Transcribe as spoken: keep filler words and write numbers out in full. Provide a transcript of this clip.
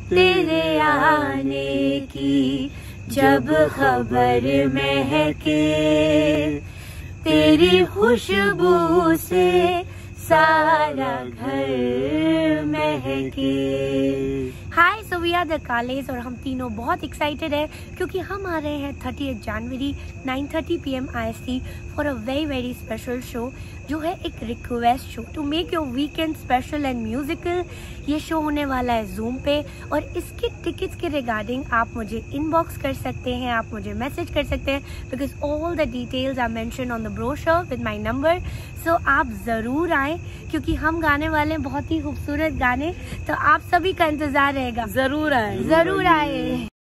तेरे आने की जब खबर महके, तेरी खुशबू से सारा घर महके। Hi, so we are the Kales और हम तीनों बहुत एक्साइटेड है क्योंकि हम आ रहे हैं thirtieth January nine thirty P M I S T for a very very special show, जो है एक request show to make your weekend special and musical. ये शो होने वाला है जूम पे और इसके टिकट्स के रिगार्डिंग आप मुझे इनबॉक्स कर सकते हैं, आप मुझे मैसेज कर सकते हैं, because all the details are mention on the brochure with my number. So आप ज़रूर आएँ क्योंकि हम गाने वाले हैं बहुत ही खूबसूरत गाने, तो आप सभी का इंतज़ार रहेगा। जरूर आए ज़रूर आए।